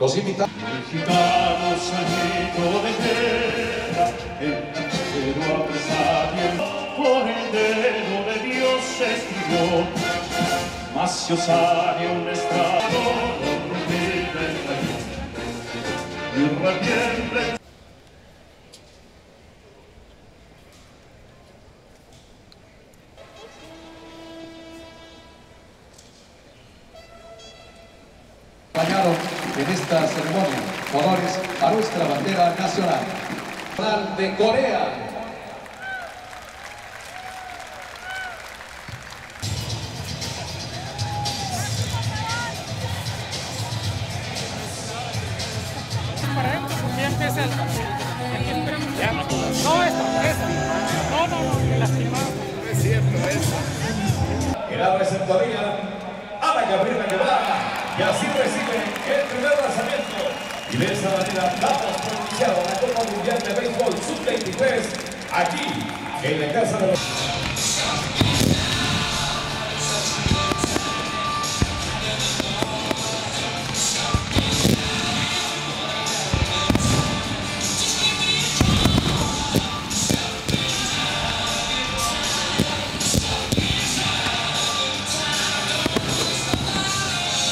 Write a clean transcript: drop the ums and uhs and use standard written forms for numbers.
Los invitados. Gitanos al grito de guerra, el hechicero apresario, por el dedo de Dios se escribió, mas si osaría un estrado, lo rugir del rayo, y reviente. Acompañado en esta ceremonia, honores a nuestra bandera nacional de Corea. Para esto, porque ya empieza el... Ya. No, esta. No, lastimado. No es cierto eso. En la receptoría, Ana Gabriela Quebrada, y así recibe el primer lanzamiento. Y de esa manera damos por iniciado la Copa Mundial de Béisbol Sub-23 aquí en la Casa de los...